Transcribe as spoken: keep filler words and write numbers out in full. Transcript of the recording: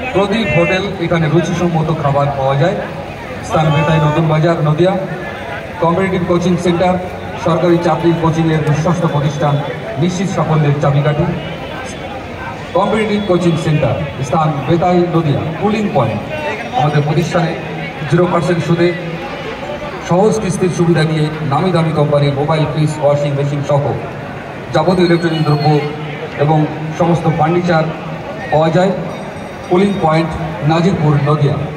প্রদীপ hotel, এখানে রুচিসম্মত খাবার পাওয়া যায়। স্থান বেতাই নতুন বাজার নদিয়া। কম্পিটিটিভ কোচিং সেন্টার, সরকারি চাকরির কোচিংয়ের বিশ্বস্ত প্রতিষ্ঠান, নিশ্চিত সাফল্যের চাবিকাঠি। কম্পিটিটিভ কোচিং সেন্টার, স্থান বেতাই নদিয়া। কুলিং পয়েন্ট, আমাদের প্রতিষ্ঠানে জিরো পার্সেন্ট সুদে সহজ কিস্তির সুবিধা নিয়ে নামি দামি কোম্পানির মোবাইল, ফ্রিজ, ওয়াশিং মেশিন সহ যাবতীয় ইলেকট্রনিক দ্রব্য এবং সমস্ত ফার্নিচার পাওয়া যায়। Cooling point, Nazirpur Nadia.